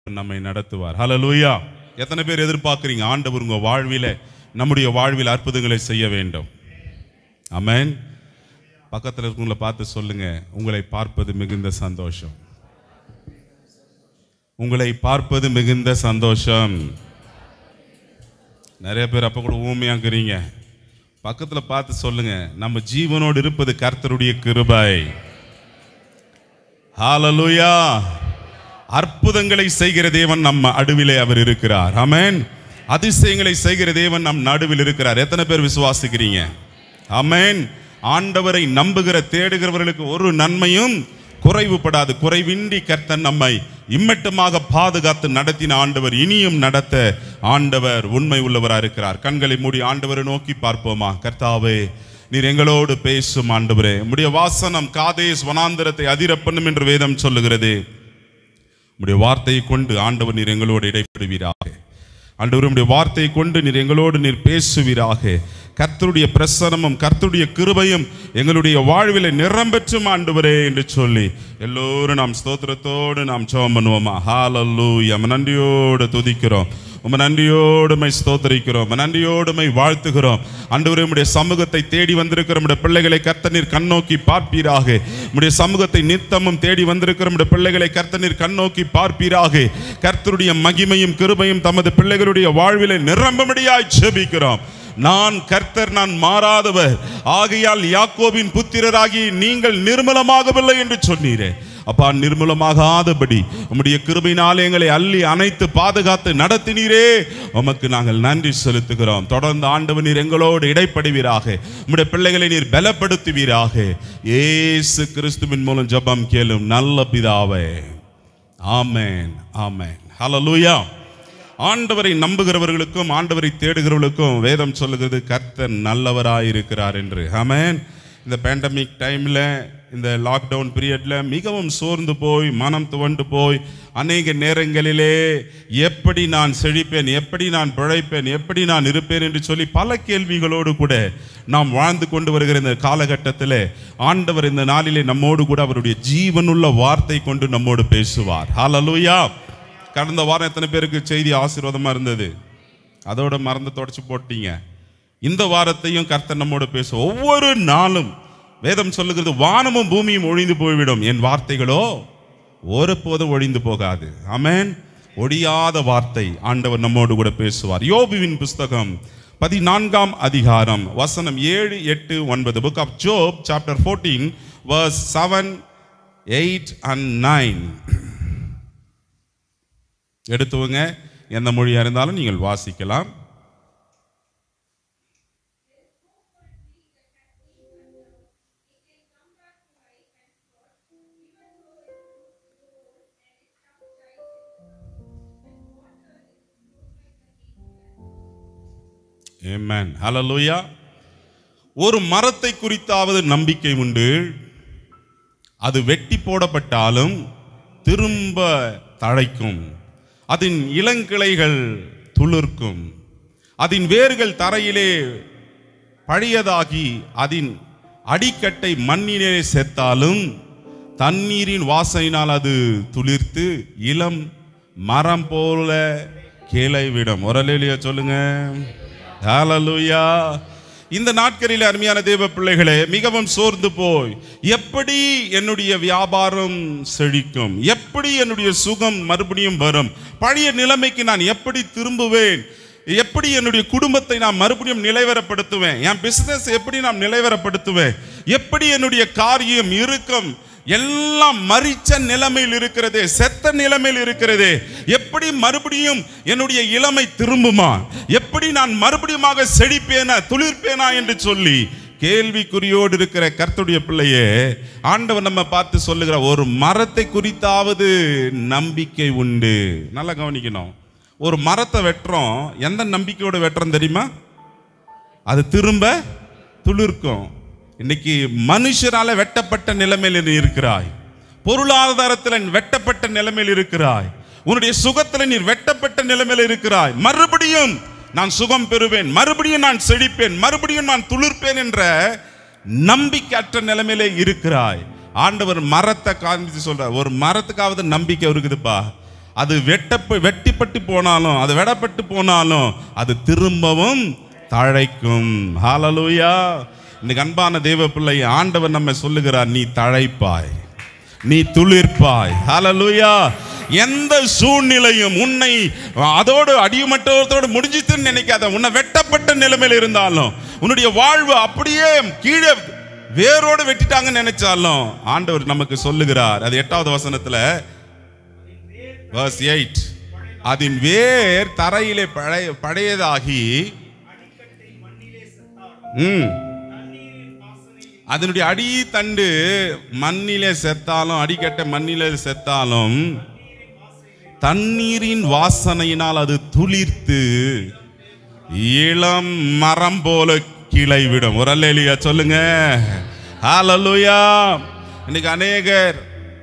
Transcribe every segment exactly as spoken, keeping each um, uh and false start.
நம்மை நடத்துவார். ஹல்லேலூயா. எத்தனை பேர் எதிர்பார்க்கிறீங்க ஆண்டவர் உங்க வாழ்விலே நம்முடைய வாழ்வில் அற்புதங்களை செய்ய வேண்டும்? ஆமென். பக்கத்தில் இருக்கவங்களை பார்த்து சொல்லுங்க, உங்களை பார்ப்பது மிகுந்த சந்தோஷம். உங்களை பார்ப்பது மிகுந்த சந்தோஷம். நிறைய பேர் அப்ப கூட ஊமையாக்குறீங்க. பக்கத்தில் பார்த்து சொல்லுங்க, நம்ம ஜீவனோடு இருப்பது கர்த்தருடைய கிருபை. ஹல்லேலூயா. அற்புதங்களை செய்கிற தேவன் நம்ம நடுவிலே அவர் இருக்கிறார். ஆமென். அதிசயங்களை செய்கிற தேவன் நம் நடுவில் இருக்கிறார். எத்தனை பேர் விசுவாசிக்கிறீங்க? ஆமென். ஆண்டவரை நம்புகிற தேடுகிறவர்களுக்கு ஒரு நன்மையும் குறைவுபடாது. குறைவின்றி கர்த்தர் நம்மை இம்மட்டுமாக பாதுகாத்து நடத்தின ஆண்டவர் இனியும் நடத்த ஆண்டவர் உண்மை உள்ளவராக இருக்கிறார். கண்களை மூடி ஆண்டவரை நோக்கி பார்ப்போமா? கர்த்தாவே, நீர் எங்களோடு பேசும் ஆண்டவரே. உம்முடைய வாசனம் காதேஸ் வனாந்தரத்தை அதிர பண்ணும் என்று வேதம் சொல்லுகிறது. உம்முடைய வார்த்தையை கொண்டு ஆண்டவர் நீர் எங்களோடு இடைப்படுவீராக. ஆண்டவர் உம்முடைய வார்த்தையை கொண்டு நீர் எங்களோடு நீர் பேசுவீராக. கர்த்தருடைய பிரசன்னமும் கர்த்தருடைய கிருபையும் எங்களுடைய வாழ்வில் நிரம்பெற்றும் ஆண்டவரே என்று சொல்லி எல்லோரும் நாம் ஸ்தோத்திரத்தோடு நாம் ஜெபம் பண்ணுவோமா? ஹல்லேலூயா. நன்றியோடு துதிக்கிறோம், உம்மை நன்றியோடுமை ஸ்தோத்திரிக்கிறோம், நன்றியோடுமை வாழ்த்துகிறோம். ஆண்டவரே, உம்முடைய சமூகத்தை தேடி வந்திருக்கிற நம்முடைய பிள்ளைகளை கர்த்தர் நீர் கண்ணோக்கி பார்ப்பீராக. உம்முடைய சமூகத்தை நித்தமும் தேடி வந்திருக்கிற நம்முடைய பிள்ளைகளை கர்த்தர் நீர் கண்ணோக்கி பார்ப்பீராக. கர்த்தருடைய மகிமையும் கிருபையும் தமது பிள்ளைகளுடைய வாழ்விலே நிரம்பும்படியாய் ஜெபிக்கிறோம். நான் கர்த்தர், நான் மாறாதவர், ஆகையால் யாக்கோபின் புத்திரராகி நீங்கள் நிர்மலமாகவில்லை என்று சொன்னீரே. அப்பா, நிர்மூலமாகாதபடி உம்முடைய கிருபையினாலே எங்களை அள்ளி அணைத்து பாதுகாத்து நடத்தினீரே, உமக்கு நாங்கள் நன்றி செலுத்துகிறோம். தொடர்ந்து ஆண்டவர் நீர் எங்களோடு இடைப்படுவீராக. உம்முடைய பிள்ளைகளை நீர் பலப்படுத்துவீராக. இயேசு கிறிஸ்துவின் மூலம் ஜெபம் கேளும் நல்ல பிதாவே. ஆமென், ஆமென். ஹல்லேலூயா. ஆண்டவரை நம்புகிறவர்களுக்கும் ஆண்டவரை தேடுகிறவர்களுக்கும் வேதம் சொல்லுகிறது கர்த்தர் நல்லவராயிருக்கிறார் என்று. ஆமென். இந்த பேண்டமிக் டைமில், இந்த லாக்டவுன் பீரியட்ல மிகவும் சோர்ந்து போய் மனம் துவண்டு போய் அநேக நேரங்களிலே எப்படி நான் செழிப்பேன், எப்படி நான் பிழைப்பேன், எப்படி நான் இருப்பேன் என்று சொல்லி பல கேள்விகளோடு கூட நாம் வாழ்ந்து கொண்டு வருகிற இந்த காலகட்டத்தில் ஆண்டவர் இந்த நாளிலே நம்மோடு கூட அவருடைய ஜீவனுள்ள வார்த்தை கொண்டு நம்மோடு பேசுவார். ஹல்லேலூயா. கடந்த வாரம் எத்தனை பேருக்கு செய்தி ஆசீர்வாதமாக இருந்தது? அதோட மறந்து தொடச்சு போட்டீங்க. இந்த வாரத்தையும் கர்த்தர் நம்மோடு பேசும். ஒவ்வொரு நாளும் வேதம் சொல்லுகிறது வானமும் பூமியும் ஒழிந்து போய்விடும், என் வார்த்தைகளோ ஒருபோதும் ஒழிந்து போகாது. ஆமென். ஒழியாத வார்த்தை ஆண்டவர் நம்மோடு கூட பேசுவார். யோபுவின் புஸ்தகம் பதினான்காம் அதிகாரம் வசனம் ஏழு எட்டு ஒன்பது. Book of Job chapter fourteen verse seven eight and nine. எடுத்துவங்க, எந்த மொழியாக இருந்தாலும் நீங்கள் வாசிக்கலாம். ஆமென். ஹல்லேலூயா. ஒரு மரத்தை குறித்தாவது நம்பிக்கை உண்டு, அது வெட்டி போடப்பட்டாலும் திரும்ப தழைக்கும், அதன் இளங்கிளைகள் துளிர்க்கும், அதன் வேர்கள் தரையிலே பழையதாகி அதன் அடிக்கட்டை மண்ணிலே சேர்த்தாலும் தண்ணீரின் வாசையினால் அது துளிர்த்து இளம் மரம் போல கிளை விடும். ஒரு அல்லேலூயா சொல்லுங்க. ஹல்லேலூயா. இந்த நாட்களில் அருமையான தேவ பிள்ளைகளே, மிகவும் சோர்ந்து போய் எப்படி என்னுடைய வியாபாரம் செழிக்கும், எப்படி என்னுடைய சுகம் மறுபடியும் வரும், பழைய நிலைமைக்கு நான் எப்படி திரும்புவேன், எப்படி என்னுடைய குடும்பத்தை நான் மறுபடியும் நிலைவரப்படுத்துவேன், என் பிசினஸ் எப்படி நான் நிலைவரப்படுத்துவேன், எப்படி என்னுடைய காரியம் இருக்கும், எல்லாம் மரிச்ச நிலைமையில் இருக்கிறதே, செத்த நிலைமையில் இருக்கிறதே, எப்படி மறுபடியும் என்னுடைய இளமை திரும்புமா, எப்படி நான் மறுபடியுமாக செழிப்பேனா துளிர்ப்பேனா என்று சொல்லி கேள்விக்குறியோடு இருக்கிற கர்த்தருடைய பிள்ளையே, ஆண்டவர் நம்ம பார்த்து சொல்லுகிற ஒரு மரத்தை குறித்தாவது நம்பிக்கை உண்டு. நல்லா கவனிக்கணும். ஒரு மரத்தை வெட்டுறோம், எந்த நம்பிக்கையோடு வெட்டுறோம் தெரியுமா? அது திரும்ப துளிர்க்கும். இன்னைக்கு மனுஷரால வெட்டப்பட்ட நிலைமையில் இருக்கிறாய், பொருளாதாரத்தில் வெட்டப்பட்ட நிலைமையில் இருக்கிறாய், உன்னுடைய சுகத்தில் நீர் வெட்டப்பட்ட நிலைமையில் இருக்கிறாய். மறுபடியும் நான் சுகம் பெறுவேன், மறுபடியும் நான் செழிப்பேன், மறுபடியும் நான் துளிர்ப்பேன் என்ற நம்பிக்கையற்ற நிலைமையிலே இருக்கிறாய். ஆண்டவர் மரத்தை காண்பித்து சொல்றார், ஒரு மரத்துக்காவது நம்பிக்கை இருக்குதுப்பா, அது வெட்ட வெட்டிப்பட்டு போனாலும், அது வெடப்பட்டு போனாலும் அது திரும்பவும் தழைக்கும். ஹல்லேலூயா. இன்னைக்கு அன்பான தேவ பிள்ளை, ஆண்டவர் நம்ம சொல்லுகிறார், நீ தழைப்பாய், நீ துளிர்ப்பாய். ஹல்லேலூயா. எந்த சூழ்நிலையும் உன்னை அதோடு அடிமட்டத்தோடு முடிஞ்சிட்டுன்னு நினைக்காத. உன்னை வெட்டப்பட்ட நிலைமையில் இருந்தாலும், உன்னுடைய வாழ்வு அப்படியே கீழே வேரோடு வெட்டிட்டாங்கன்னு நினைச்சாலும் ஆண்டவர் நமக்கு சொல்லுகிறார். அது எட்டாவது வசனத்துல verse eight, அதன் வேர் தரையிலே பழைய பழையதாகி ம் அதனுடைய அடி தண்டு மண்ணிலே செத்தாலும், அடிக்கட்ட மண்ணிலே செத்தாலும் தண்ணீரின் வாசனையினால் அது துளிர்த்து இளம் மரம் போல கிளை விடும். ஒரு அல்லேலூயா சொல்லுங்க. ஹல்லேலூயா. இன்னைக்கு அநேகர்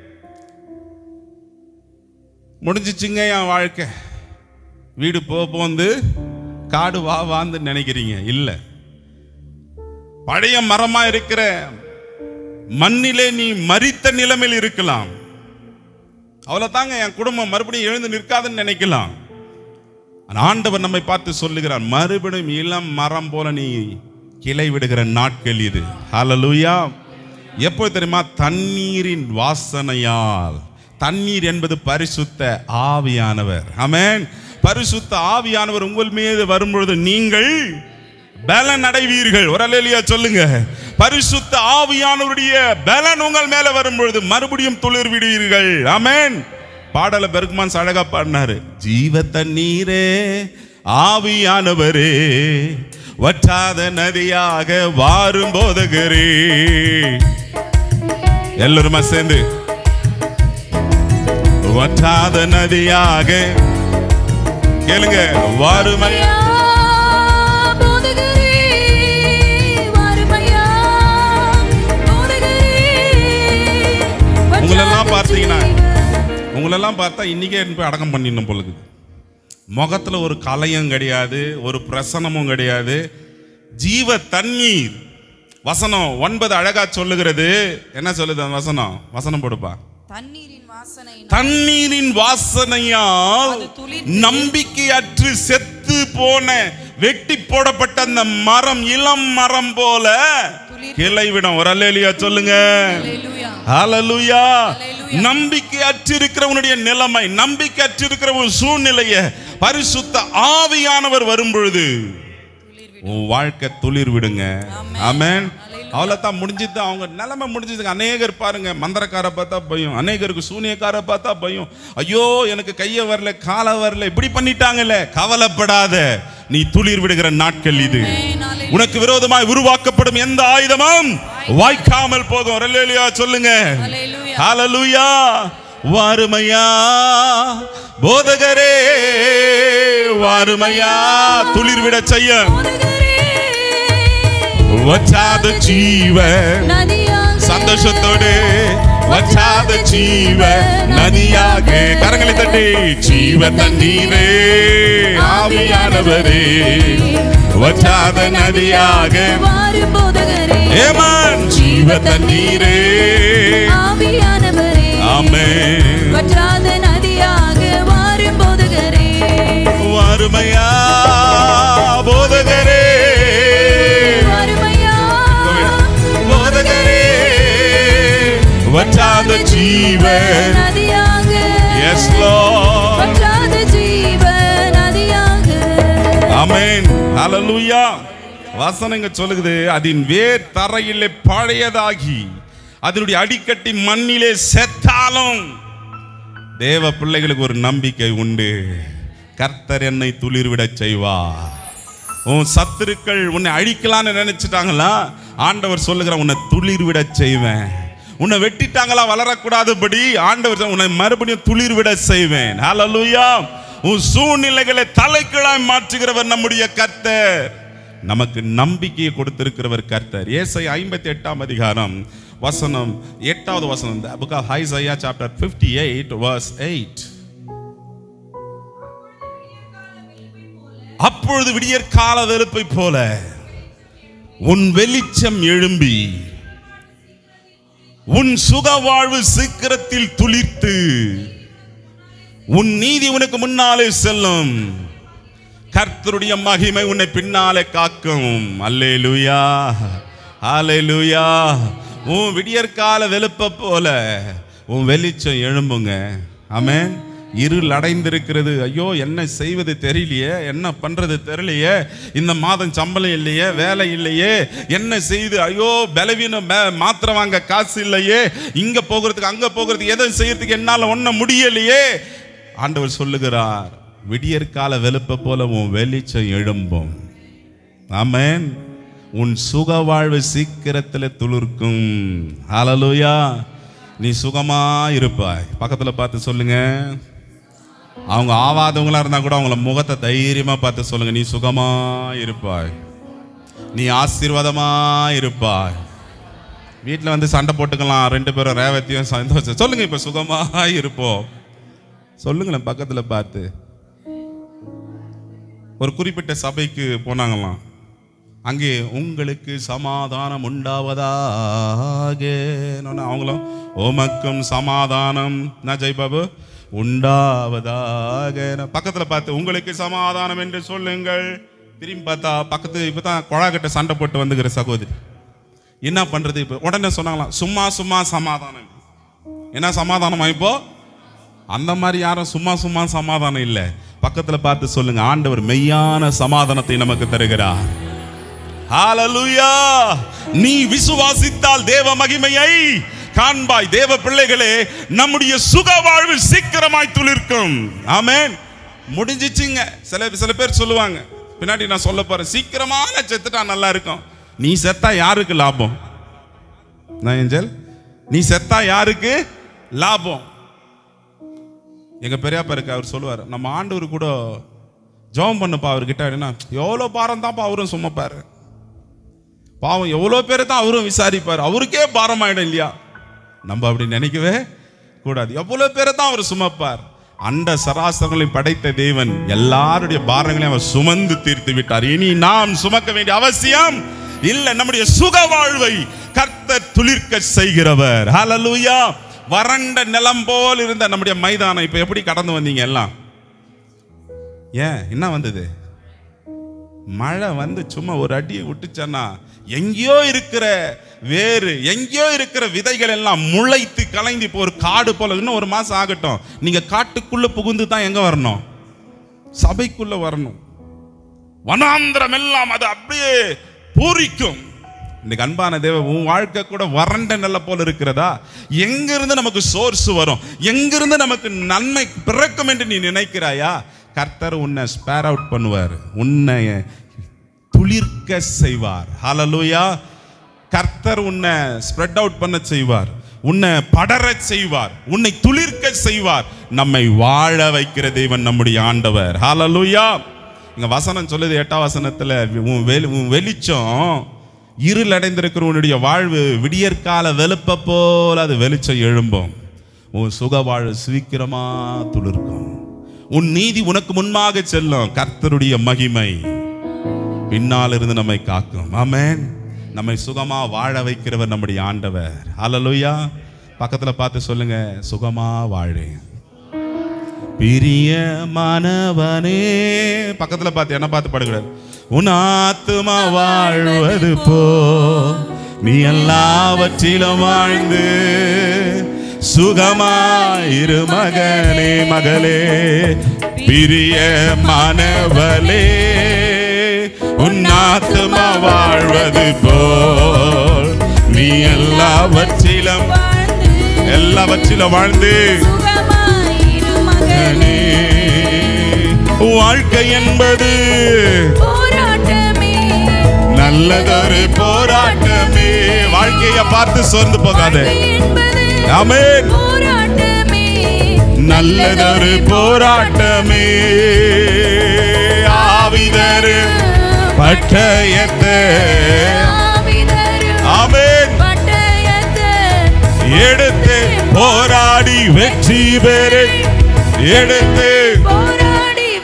முடிஞ்சிச்சுங்க என் வாழ்க்கை, வீடு போ போந்து காடு வா வாந்து நினைக்கிறீங்க. இல்லை, பழைய மரமா இருக்கிற மண்ணிலே நீ மரித்த நிலைமையில் இருக்கலாம். அவ்வளவு தாங்க, என் குடும்பம் மறுபடியும் எழுந்து நிற்காதுன்னு நினைக்கலாம். ஆண்டவர் நம்மை பார்த்து சொல்லுகிறார், மறுபடியும் இளம் மரம் போல நீ கிளை விடுகிற நாட்கள் இது. ஹல்லேலூயா. எப்போ தெரியுமா? தண்ணீரின் வாசனையால். தண்ணீர் என்பது பரிசுத்த ஆவியானவர். ஆமென். பரிசுத்த ஆவியானவர் உங்கள் மீது வரும்பொழுது நீங்கள் பலன் அடைவீர்கள். ஒரு அல்லேலூயா சொல்லுங்க. பரிசுத்த ஆவியானவருடைய பலன் உங்கள் மேல வரும்பொழுது மறுபடியும் துளிர் விடுவீர்கள். ஆமென். பாடல பெருக்குமான் அழகா பாடினாரு, ஜீவ தண்ணீரே ஆவியானவரே வற்றாத நதியாக வாரும் போதகரே. எல்லாருமா சேர்ந்து, வற்றாத நதியாக கேளுங்க, வாருமையா போதகரே, வாருமையா போதகரே. உங்களெல்லாம் பார்த்தீங்கன்னா, உங்களெல்லாம் பார்த்தா இன்னைக்கே போய் அடக்கம் பண்ணிடணும் போல இருக்குது. முகத்துல ஒரு கலையும் கிடையாது, ஒரு பிரசனமும் கிடையாது. ஜீவ தண்ணீர். வசனம் ஒன்பது அழகா சொல்லுகிறது. என்ன சொல்லுது அந்த வசனம்? வசனம் போடுப்பா. தண்ணீரின் வாசனையால் நம்பிக்கையற்று செத்து போன வெட்டி போடப்பட்ட அந்த மரம் இளம் மரம் போல கிளைவிடும். ஒரு அல்லேலூயா சொல்லுங்க. ஹல்லேலூயா. நம்பிக்கை அற்றிருக்கிறவனுடைய நிலைமை, நம்பிக்கை அற்றிருக்கிற ஒரு சூழ்நிலையை பரிசுத்த ஆவியானவர் வரும் பொழுது உன் வாழ்க்கை துளிர் விடுங்க. ஆமென். அவ்வளோதான், முடிஞ்சது. அவங்க நிலைமை முடிஞ்சதுங்க. அநேகர் பாருங்க, மந்திரக்கார பார்த்தா பயம், அநேகருக்கு சூனியக்கார பார்த்தா பயம். ஐயோ எனக்கு கைய வரல காலை வரல, இப்படி பண்ணிட்டாங்கல்ல. கவலைப்படாத, நீ துளிர் விடுகிற நாட்கள் இது. உனக்கு விரோதமாய் உருவாக்கப்படும் எந்த ஆயுதமும் வாய்க்காமல் போதும். அல்லேலூயா சொல்லுங்க. ஹல்லேலூயா. வாருமையா போதகரே, வாருமையா துளிர் விட செய்ய. வற்றாத ஜீவ சந்தோஷத்தோடு வற்றாத ஜீவ நதியாக கரங்களை தட்டி, ஜீவ தண்ணீரே ஆவியானவரே வற்றாத நதியாக வாரும் போதகரே. ஏமான் ஜீவ தண்ணீரே ஆவியானவரே. ஆமென். வற்றாத நதியாக வாரும் போதகரே. வாருமையா போதகரே, வற்றாத ஜீவ நதியாக. Yes Lord. வற்றாத ஜீவ நதியாக. ஆமென். ஹல்லேலூயா. வசனங்க சொல்லுது, அதன் வேர் தரையிலே பழையதாகி அதனுடைய அடிக்கட்டி மண்ணிலே செத்தாலும் தேவ பிள்ளைகளுக்கு ஒரு நம்பிக்கை உண்டு. கர்த்தர் என்னை துளிர்விட செய்வார். உன் சத்துருக்கள் உன்னை அழிக்கலான்னு நினைச்சிட்டாங்களா? ஆண்டவர் சொல்லுகிறார், உன்னை துளிர்விட செய்வேன். உன்னை வெட்டிட்டாங்களா வளரக்கூடாதபடி ஆண்டவர் உன்னை மறுபடியும் துளிர் விட செய்வேன். ஹல்லேலூயா. உன் சூழ்நிலைகளை தலைகீழாய் மாற்றுகிறவர் நம்முடைய கர்த்தர். நமக்கு நம்பிக்கையை கொடுத்திருக்கிறவர் கர்த்தர். ஏசாயா ஐம்பத்தி எட்டாம் அதிகாரம் வசனம் எட்டாவது வசனம். The book of Isaiah chapter fifty-eight verse eight. அப்பொழுது விடியற்கால வெளுப்பை போல உன் வெளிச்சம் எழும்பி உன் சுக வாழ்வு சீக்கிரத்தில் துளிர்த்து உன் நீதி உனக்கு முன்னாலே செல்லும், கர்த்தருடைய மகிமை உன்னை பின்னாலே காக்கும். அல்லேலூயா, அல்லேலூயா. உன் விடியற்கால வெளுப்ப போல உன் வெளிச்சம் எழும்புங்க. ஆமென். இருள் அடைந்திருக்கிறது, ஐயோ என்ன செய்வது தெரியலையே, என்ன பண்றது தெரியலையே, இந்த மாதம் சம்பளம் இல்லையே, வேலை இல்லையே, என்ன செய்து, ஐயோ பலவீனம், மாத்திரை வாங்க காசு இல்லையே, இங்க போகிறதுக்கு அங்க போகிறதுக்கு எதுவும் செய்யறதுக்கு என்னால ஒன்னும் முடியலையே. ஆண்டவர் சொல்லுகிறார், விடியற்கால வெளுப்ப போல உன் வெளிச்சம் எழும்பும். ஆமென். உன் சுக வாழ்வு சீக்கிரத்தில் துளிர்க்கும். ஹல்லேலூயா. நீ சுகமா இருப்பாய். பக்கத்துல பார்த்து சொல்லுங்க, அவங்க ஆவாதவங்களா இருந்தா கூட அவங்கள முகத்தை தைரியமா பார்த்து சொல்லுங்க, நீ சுகமா இருப்பாய், நீ ஆசீர்வாதமா இருப்பாய். வீட்டில் வந்து சண்டை போட்டுக்கலாம், ரெண்டு பேரும் ரேவதியும் சந்தோஷம் சொல்லுங்க, இப்ப சுகமா இருப்போம் சொல்லுங்களேன். பக்கத்துல பார்த்து. ஒரு குறிப்பிட்ட சபைக்கு போனாங்களாம். அங்கே உங்களுக்கு சமாதானம் உண்டாவதாக. அவங்களும் உமக்கும் சமாதானம் நஜய் பாபு உண்டாவதாக. பக்கத்துல பார்த்து உங்களுக்கு சமாதானம் என்று சொல்லுங்கள். திரும்பி பார்த்தா பக்கத்து இப்பதான் கொழா கிட்ட சண்டை போட்டு வந்துக்கிற சகோதரி என்ன பண்றது. இப்ப உடனே சொன்னாங்களாம், சும்மா சும்மா சமாதானம். என்ன சமாதானம் இப்போ? அந்த மாதிரி யாரும் சும்மா சும்மா சமாதானம் இல்லை. பக்கத்துல பார்த்து சொல்லுங்க, ஆண்டவர் மெய்யான சமாதானத்தை நமக்கு தருகிறார். ஹல்லேலூயா. நீ விசுவாசித்தால் தேவ மகிமையை காண்பாய். தேவ பிள்ளைகளே, நம்முடைய சுக வாழ்வு சீக்கிரமாய் துளிர்க்கும். ஆமென். முடிஞ்சிச்சுங்க. சில சில பேர் சொல்லுவாங்க, பின்னாடி நான் சொல்ல போறேன், சீக்கிரமா செத்துட்டா நல்லா இருக்கும். நீ செத்தா யாருக்கு லாபம்? நான் ஏஞ்சல், நீ செத்தா யாருக்கு லாபம்? எங்க பெரியப்பா இருக்கு, அவர் சொல்லுவார், நம்ம ஆண்டவர் கூட ஜெபம் பண்ணுப்பா அவர்கிட்ட. என்ன எவ்வளோ பாரம் தான்ப்பா அவரும் சுமப்பாரு, பாவம் எவ்வளோ பேர் தான் அவரும் விசாரிப்பார், அவருக்கே பாரம் ஆயிடும் இல்லையா? நம்ம அப்படி நினைக்கவே கூடாது. எவ்வளோ பேரை தான் அவர் சுமப்பார். அண்ட சராசரங்களை படைத்த தேவன் எல்லாருடைய பாரங்களையும் அவர் சுமந்து தீர்த்து விட்டார். இனி நாம் சுமக்க வேண்டிய அவசியம் இல்லை. நம்முடைய சுக வாழ்வை கர்த்தர் துளிர்க்க செய்கிறவர். ஹல்லேலூயா. வறண்ட நிலம் போல் இருந்த நம்முடைய மைதானம் இப்ப எப்படி கடந்து வந்தீங்க எல்லாம்? ஏன் என்ன வந்தது? மழை வந்து சும்மா ஒரு அடியை விட்டுச்சன்னா எங்கேயோ இருக்கிற வேறு, எங்கேயோ இருக்கிற விதைகள் எல்லாம் முளைத்து கலைந்து இப்போ ஒரு காடு போல. இன்னும் ஒரு மாசம் ஆகட்டும், நீங்க காட்டுக்குள்ள புகுந்து தான் எங்க வரணும்? சபைக்குள்ள வரணும். வனாந்திரம் எல்லாம் அது அப்படியே பூரிக்கும். இன்னைக்கு அன்பான தேவ, உன் வாழ்க்கை கூட வறண்ட நில போல இருக்கிறதா? எங்கிருந்து நமக்கு சோர்ஸ் வரும், எங்கிருந்து நமக்கு நன்மை பிறக்கும் என்று நீ நினைக்கிறாயா? கர்த்தர் உன்னை ஸ்பேர் அவுட் பண்ணுவார், உன்னை துளிர்க்க செய்வார். ஹல்லேலூயா. கர்த்தர் உன்னை ஸ்ப்ரெட் அவுட் பண்ண செய்வார், உன்னை படர செய்வார், உன்னை துளிர்க்க செய்வார். நம்மை வாழ வைக்கிற தேவன் நம்முடைய ஆண்டவர். ஹல்லேலூயா. இங்க வசனம் சொல்லுது, எட்டாம் வசனத்துல, உன் வெளி உன் வெளிச்சம் இருள் அடைந்திருக்கிற உன்னுடைய வாழ்வு விடியற்கால வெளுப்ப போல அது வெளிச்சம் எழும்பும். உன் சுக வாழ்வு சீக்கிரமா துளிர்க்கும். உன் நீதி உனக்கு முன்பாக செல்லும். கர்த்தருடைய மகிமை பின்னால் இருந்து நம்மை காக்கும். ஆமென். நம்மை சுகமா வாழ வைக்கிறவர் நம்முடைய ஆண்டவர். ஹல்லேலூயா. பக்கத்துல பார்த்து சொல்லுங்க, சுகமா வாழே பிரியமானவனே. பக்கத்துல பார்த்து என்ன பார்த்து பாடுகிறார், உன் ஆத்துமா வாழ்வது போ நீ எல்லாவற்றிலும் வாழ்ந்து சுகமாயிரு மகனே மகளே. பிரியமானவளே, உன் ஆத்துமா வாழ்வது போல் நீ எல்லாவற்றிலும் எல்லாவற்றிலும் வாழ்ந்து வாழ்க்கை என்பது நல்லதொரு போராட்டமே. வாழ்க்கையை பார்த்து சோர்ந்து போகாதே. ஆமென். நல்லதொரு போராட்டமே. ஆவிதரு பட்டயத்தை ஆமென் எடுத்து போராடி வெற்றி பெறு. எடுத்து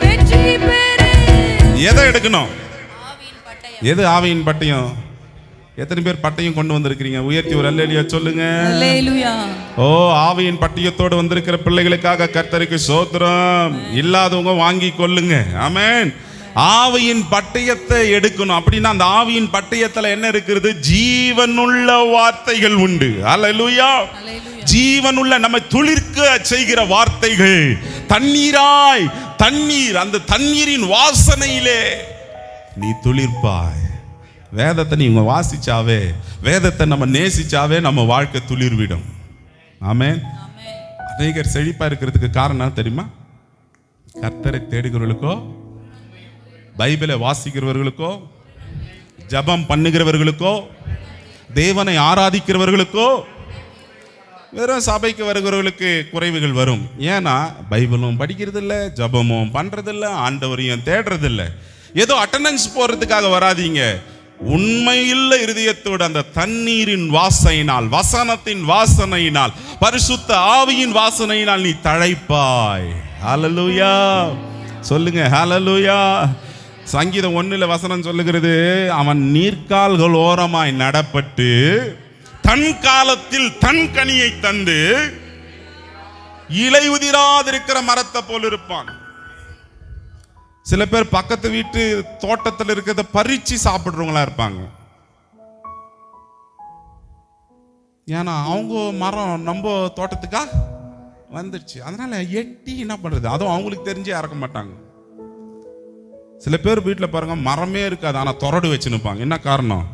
எதை எடுக்கணும்? எது ஆவியின் பட்டயம்? எத்தனை பேர் பட்டயம் கொண்டு வந்திருக்கிறீங்க? உயர்த்தி ஒரு அல்லேலூயா சொல்லுங்க. அல்லேலூயா. ஓ, ஆவியின் பட்டயத்தோடு வந்திருக்கிற பிள்ளைகளுக்காக கர்த்தருக்கு ஸ்தோத்திரம். இல்லாதவங்க வாங்கி கொள்ளுங்க. ஆமென். ஆவியின் பட்டயத்தை எடுக்கணும். அப்படின்னா அந்த ஆவியின் பட்டயத்துல என்ன இருக்கிறது? ஜீவனுள்ள வார்த்தைகள் உண்டு. அல்லேலூயா. ஜீவனுள்ள நம்மை துளிர்க்க செய்கிற வார்த்தைகள். தண்ணீராய் தண்ணீர், அந்த தண்ணீரின் வாசனையிலே நீ துளிர்ப்பாய். வேதத்தை நீங்க வாசிச்சாவே, வேதத்தை நம்ம நேசிச்சாவே நம்ம வாழ்க்கை துளிர்விடும். ஆமென். அநேகர் செழிப்பா இருக்கிறதுக்கு காரணம் தெரியுமா? கர்த்தரை தேடுகிறவர்களுக்கோ, பைபிளை வாசிக்கிறவர்களுக்கோ, ஜபம் பண்ணுகிறவர்களுக்கோ, தேவனை ஆராதிக்கிறவர்களுக்கோ, வெறும் சபைக்கு வருகிறவர்களுக்கு குறைவுகள் வரும். ஏன்னா பைபிளும் படிக்கிறது இல்லை, ஜபமும் பண்றதில்லை, ஆண்டவரையும் தேடுறதில்லை. ஏதோ அட்டெண்டன்ஸ் போறதுக்காக வராதீங்க. உண்மையுள்ள இருதயத்தோடு அந்த தண்ணீரின் வாசனையினால், வசனத்தின் வாசனையினால், பரிசுத்த ஆவியின் வாசனையினால் நீ தழைப்பாய். ஹல்லேலூயா சொல்லுங்க. ஹல்லேலூயா. சங்கீதம் ஒண்ணுல வசனம் சொல்லுகிறது, அவன் நீர்க்கால்கள் ஓரமாய் நடப்பட்டு தன் காலத்தில் தன் கனியை தந்து இலை உதிராதிருக்கிற மரத்தை போல் இருப்பான். சில பேர் பக்கத்து வீட்டு தோட்டத்தில் இருக்கிறத பறிச்சு சாப்பிடுறவங்களா இருப்பாங்க. ஏன்னா அவங்க மரம் நம்ம தோட்டத்துக்கா வந்துருச்சு, அதனால எட்டி என்ன பண்றது, அதுவும் அவங்களுக்கு தெரிஞ்சே இறக்க மாட்டாங்க. சில பேர் வீட்டில் பாருங்க மரமே இருக்காது, ஆனா தொரடு வச்சு நிற்பாங்க. என்ன காரணம்?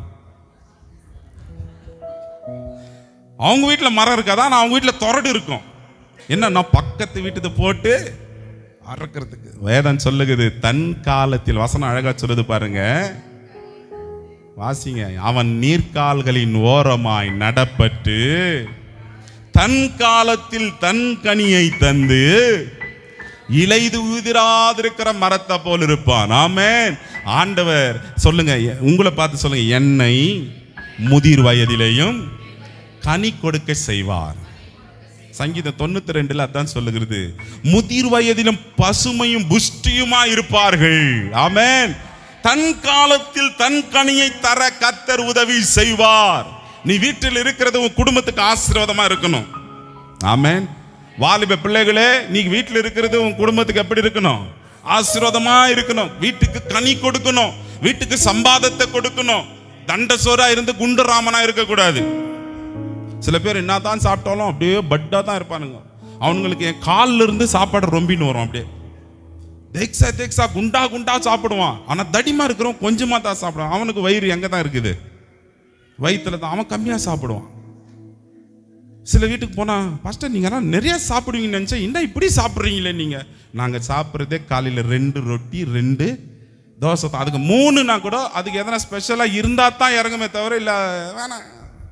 அவங்க வீட்டில் மரம் இருக்காது, ஆனா அவங்க வீட்டில் தொரடு இருக்கும். என்னன்னா பக்கத்து வீட்டுக்கு போட்டு அறக்கிறதுக்கு. வேதம் சொல்லுகிறது, தன் காலத்தில், வசனம் அழகா சொல்லுது பாருங்க, வாசிங்க. அவன் நீர்க்கால்களின் ஓரமாய் நடப்பட்டு தன் காலத்தில் தன் கனியை தந்து இலைது உதிராதிருக்கிற மரத்தை போல் இருப்பான். ஆமென். ஆண்டவர் சொல்லுங்க, உங்களை பார்த்து சொல்லுங்க, என்னை முதிர் வயதிலேயும் கனி கொடுக்க செய்வார். சங்கீதம் தொண்ணூத்தி ரெண்டுல அதான் சொல்லுகிறது, முதிர் வயதிலும் பசுமையும் புஷ்டியுமா இருப்பார்கள். ஆமென். தன் காலத்தில் தன் கனியை தர கர்த்தர் உதவி செய்வார். நீ வீட்டில் இருக்கிறது உன் குடும்பத்துக்கு ஆசீர்வாதமா இருக்கணும். ஆமென். வாலிப பிள்ளைகளே, நீ வீட்டில் இருக்கிறது உன் குடும்பத்துக்கு எப்படி இருக்கணும்? ஆசீர்வாதமா இருக்கணும். வீட்டுக்கு கனி கொடுக்கணும், வீட்டுக்கு சம்பாதத்தை கொடுக்கணும். தண்ட சோறா இருந்து குண்டு ராமனா இருக்க கூடாது. சில பேர் என்னதான் சாப்பிட்டாலும் அப்படியே பட்டா தான் இருப்பானுங்க. அவனுங்களுக்கு என் காலில் இருந்து சாப்பாடு ரொம்பின்னு வரும். அப்படியே தேக்ஸா தேக்ஸா குண்டா குண்டா சாப்பிடுவான். ஆனா தடிமா இருக்கிறவன் கொஞ்சமா தான் சாப்பிடுவான். அவனுக்கு வயிறு எங்க தான் இருக்குது? வயிற்றுல தான். அவன் கம்மியா சாப்பிடுவான். சில வீட்டுக்கு போனா, பாஸ்டர் நீங்க நிறைய சாப்பிடுவீங்கன்னு நினைச்சா என்ன இப்படி சாப்பிட்றீங்களே நீங்க? நாங்க சாப்பிட்றதே காலையில ரெண்டு ரொட்டி ரெண்டு தோசை தான். அதுக்கு மூணுனா கூட அதுக்கு எதனா ஸ்பெஷலா இருந்தா தான் இறங்குமே தவிர இல்ல வேணாம்.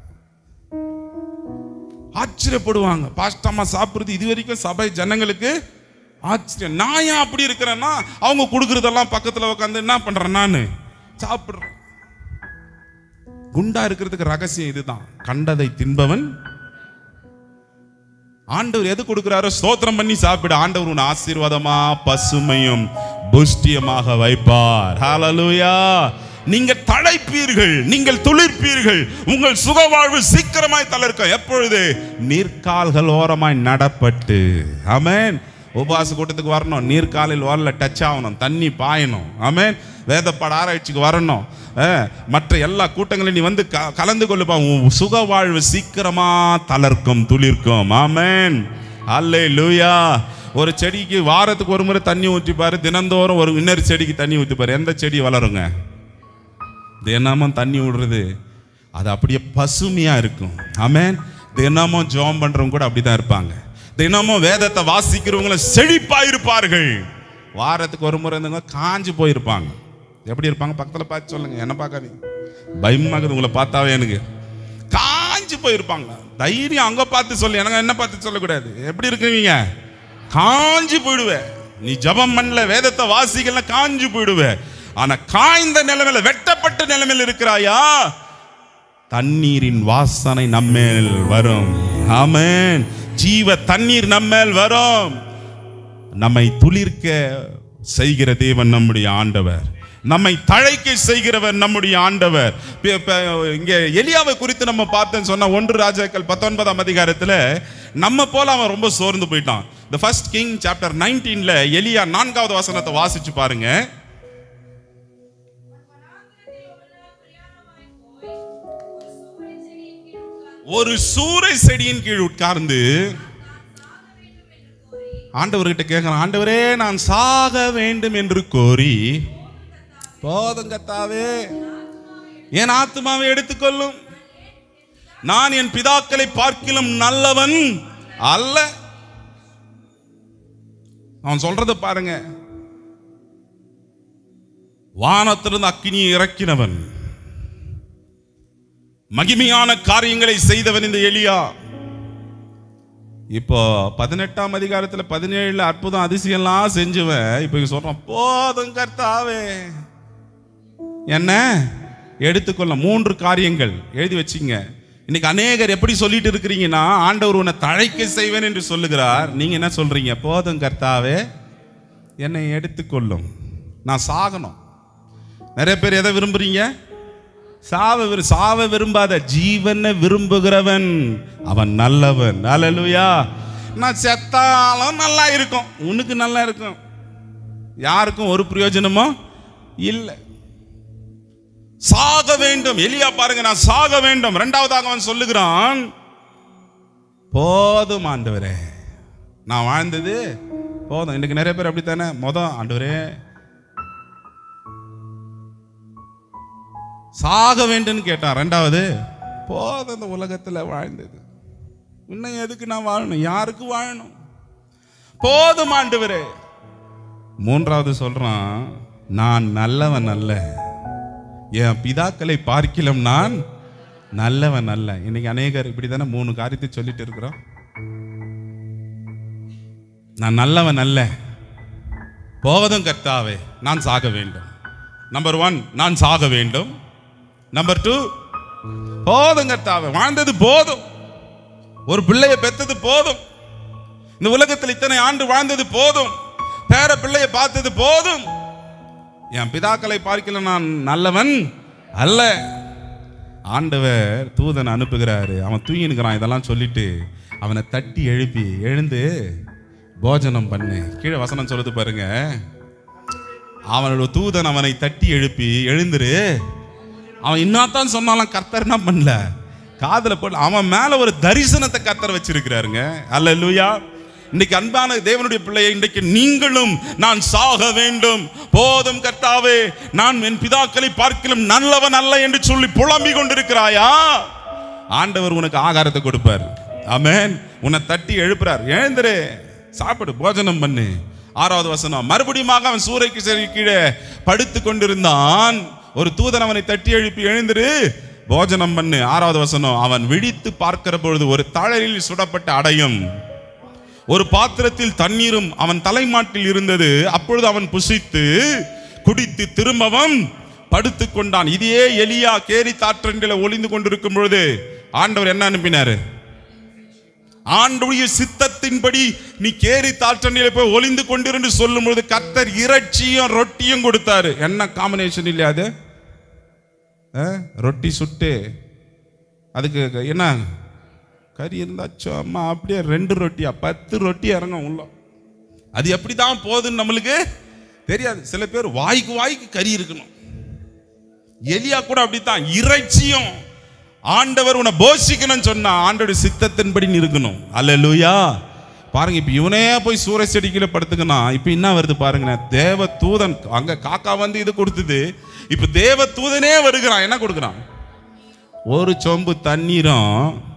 ஆச்சரியப்படுவாங்க, பாஸ்டம்மா சாப்பிடுறது இது வரைக்கும் சபை ஜனங்களுக்கு ஆச்சரியம். நான் ஏன் அப்படி இருக்கிறேன்னா, அவங்க கொடுக்கறதெல்லாம் பக்கத்துல உட்காந்து என்ன பண்றேன், நான் சாப்பிடுறேன். குண்டா இருக்கிறதுக்கு ரகசியம் இதுதான். கண்டதை தின்பவன் ஆண்டவர் எது கொடுக்கிறாரோ ஸ்தோத்திரம் பண்ணி சாப்பிடு. ஆண்டவர் உன் ஆசீர்வாதமா பசுமையும் புஷ்டியமாக வைப்பார். ஹல்லேலூயா. நீங்கள் தழைப்பீர்கள், நீங்கள் துளிர்ப்பீர்கள், உங்கள் சுகவாழ்வு சீக்கிரமாய் தளர்க்கும். எப்பொழுது? நீர்க்கால்கள் ஓரமாய் நடப்பட்டு. ஆமென். உபவாச கூட்டத்துக்கு வரணும், நீர்க்காலில் ஓரல டச் ஆகணும், தண்ணி பாயணும். ஆமென். வேதப்பாட ஆராய்ச்சிக்கு வரணும், மற்ற எல்லா கூட்டங்களையும் நீ வந்து கலந்து கொள்ளுப்பா. சுக வாழ்வு சீக்கிரமா தளர்க்கும், துளிர்க்கும். ஆமென். அல்லேலூயா. ஒரு செடிக்கு வாரத்துக்கு ஒரு முறை தண்ணி ஊற்றிப்பாரு, தினந்தோறும் ஒரு இன்னொரு செடிக்கு தண்ணி ஊற்றிப்பாரு. எந்த செடி வளருங்க? தினமும் தண்ணி விடுறது அது அப்படியே பசுமையா இருக்கும். ஆமென். தினமும் ஜெபம் பண்றவங்க கூட அப்படிதான் இருப்பாங்க. தினமும் வேதத்தை வாசிக்கிறவங்களும் செழிப்பா இருப்பார்கள். வாரத்துக்கு ஒரு முறை இருந்தவங்க காஞ்சு போயிருப்பாங்க. எப்படி இருப்பாங்க? பக்கத்தில் பார்த்து சொல்லுங்க, என்ன பார்க்காதீங்க, பயமாக்குது உங்களை பார்த்தாவே. எனக்கு காஞ்சு போயிருப்பாங்க. தைரியம் அங்க பார்த்து சொல்லு, எனக்கு என்ன பார்த்து சொல்லக்கூடாது. எப்படி இருக்குவீங்க? காஞ்சு போயிடுவேன். நீ ஜபம் பண்ணல, வேதத்தை வாசிக்கல, காஞ்சு போயிடுவேன். ஆனா காய்ந்த நிலைமையில, வெட்டப்பட்ட நிலைமையில் இருக்கிறாயா, தண்ணீரின் வாசனை நம்மேல் வரும். ஆமென். ஜீவ தண்ணீர் நம்மேல் வரும். நம்மை துளிர்க்க செய்கிற தேவன் நம்முடைய ஆண்டவர். நம்மை தழைக்க செய்கிறவர் நம்முடைய ஆண்டவர். இங்க எலியாவை குறித்து நம்ம பார்த்தேன்னு சொன்னா ஒன்று ராஜாக்கள் பத்தொன்பதாம் அதிகாரத்துல நம்ம போல அவன் ரொம்ப சோர்ந்து போயிட்டான். The first King chapter nineteen ல எலியா நான்காவது வசனத்தை வாசிச்சு பாருங்க. ஒரு சூரை செடியின் கீழ் உட்கார்ந்து ஆண்டவர்கிட்ட கேட்கிறான், ஆண்டவரே நான் சாக வேண்டும் என்று கோரி, போதும் கர்த்தாவே என் ஆத்துமாவை எடுத்துக்கொள்ளும், நான் என் பிதாக்களை பார்க்கிலும் நல்லவன் அல்ல. அவன் சொல்றத பாருங்க, வானத்திலிருந்து அக்கினியை இறக்கினவன், மகிமையான காரியங்களை செய்தவன் இந்த எலியா. இப்போ பதினெட்டாம் அதிகாரத்துல பதினேழுல அற்புதம் அதிசயம்லாம் செஞ்சுவன் இப்ப சொல்றான், போதும் கர்த்தாவே என்ன எடுத்துக்கொள்ள. மூன்று காரியங்கள் எழுதி வச்சிங்க. இன்னைக்கு அநேகர் எப்படி சொல்லிட்டு இருக்கிறீங்கன்னா, ஆண்டவர் உன்னை தழைக்க செய்வேன் என்று சொல்லுகிறார். நீங்க என்ன சொல்றீங்க? போதும் கர்த்தாவே என்னை எடுத்துக்கொள்ளும், நான் சாகணும். நிறைய பேர் எதை விரும்புறீங்க? சாவ சாவ விரும்பாத, ஜீவனை விரும்புகிறவன் அவன் நல்லவன். அல்லேலூயா. நான் செத்தாலும் நல்லா இருக்கும், உனக்கு நல்லா இருக்கும், யாருக்கும் ஒரு பிரயோஜனமோ இல்லை. சாக வேண்டும். எலியா பாருங்க, நான் சாக வேண்டும். இரண்டாவதாக அவன் சொல்லுகிறான், போதும் ஆண்டவரே நான் வாழ்ந்தது போதும். இன்னைக்கு நிறைய பேர் அப்படித்தானே, மொதல் ஆண்டவரே சாக வேண்டும் கேட்டான், ரெண்டாவது போதும் இந்த உலகத்துல வாழ்ந்தது, இன்னும் எதுக்கு நான் வாழணும், யாருக்கு வாழணும், போதும் ஆண்டவரே. மூன்றாவது சொல்றான், நான் நல்லவன் அல்ல, என் பிதாக்களை பார்க்கிலும் நான் நல்லவன் அல்ல. இன்னைக்கு அநேகர் இப்படித்தானே மூணு காரியத்தை சொல்லிட்டு இருக்கிறோம். நான் நல்லவன் அல்ல, போவதும் கர்த்தாவே நான் சாக வேண்டும். நம்பர் ஒன், நான் சாக வேண்டும். நம்பர் டூ, போதும் கர்த்தாவே வாழ்ந்தது போதும், ஒரு பிள்ளையை பெற்றது போதும், இந்த உலகத்தில் இத்தனை ஆண்டு வாழ்ந்தது போதும், பேர பிள்ளையை பார்த்தது போதும், என் பிதாக்களை பார்க்கல நான் நல்லவன் அல்ல. ஆண்டவர் தூதன் அனுப்புகிறாரு. அவன் தூங்கினுக்கிறான். இதெல்லாம் சொல்லிட்டு அவனை தட்டி எழுப்பி, எழுந்து போஜனம் பண்ணு. கீழே வசனம் சொல்லுது பாருங்க, அவனோட தூதன் அவனை தட்டி எழுப்பி, எழுந்துரு. அவன் இன்னத்தான் சொன்னாலும் கர்த்தர் என்ன பண்ணல, காதுல போடல. அவன் மேல ஒரு தரிசனத்தை கர்த்தர் வச்சிருக்கிறாருங்க. அல்லேலூயா. இன்னைக்கு அன்பான தேவனுடைய பிள்ளையை, இன்றைக்கு நீங்களும் நான் சாக வேண்டும், போதும் கர்த்தாவே நான் என் பிதாக்களை பார்க்கிலும் நல்லவன் அல்ல என்று சொல்லி புலம்பிக் கொண்டிருக்கிறாயா? ஆண்டவர் உனக்கு ஆகாரத்தை கொடுப்பார். ஆமென். உன்னை தட்டி எழுப்புறார், எழுந்துரு, சாப்பிடு, போஜனம் பண்ணு. ஆறாவது வசனம், மறுபடியும் அவன் சூறைக்கு சரி கீழே படுத்து கொண்டிருந்தான். ஒரு தூதன் அவனை தட்டி எழுப்பி, எழுந்துரு, போஜனம் பண்ணு. ஆறாவது வசனம், அவன் விழித்து பார்க்கிற பொழுது ஒரு தழலில் சுடப்பட்ட அடையும் ஒரு பாத்திரத்தில் தண்ணீரும் அவன் தலைமாட்டில் இருந்தது. அப்பொழுது அவன் புசித்து குடித்து திரும்பவும் படுத்து கொண்டான். இதே எலியா கேரி தாற்றண்டில ஒளிந்து கொண்டிருக்கும் பொழுது ஆண்டவர் என்ன அனுப்பினாரு? ஆண்டவருடைய சித்தத்தின்படி நீ கேரி தாற்றண்டில போய் ஒளிந்து கொண்டிருந்து சொல்லும் பொழுது கர்த்தர் இறைச்சியும் ரொட்டியும் கொடுத்தாரு. என்ன காம்பினேஷன் இல்லையா அது? ரொட்டி சுட்டு அதுக்கு என்ன கறி இருந்தாச்சோ அம்மா, அப்படியே ரெண்டு ரொட்டியா பத்து ரொட்டி இறங்கும் உள்ள. அது எப்படிதான் போகுதுன்னு நம்மளுக்கு தெரியாது. சில பேர் வாய்க்கு வாய்க்கு கறி இருக்கணும். எலியா கூட அப்படித்தான், இறைச்சியும் ஆண்டவர் உன்னை போஷிக்கணும்னு சொன்னா ஆண்டோட சித்தத்தின்படி இருக்கணும். அல்லேலூயா. பாருங்க, இப்ப இவனே போய் சூறை செடிக்கீழே படுத்துக்கனா, இப்ப என்ன வருது பாருங்க, தேவ தூதன். அங்க காக்கா வந்து இது கொடுத்தது, இப்ப தேவ தூதனே வருகிறான். என்ன கொடுக்கிறான்? ஒரு சொம்பு தண்ணீரும்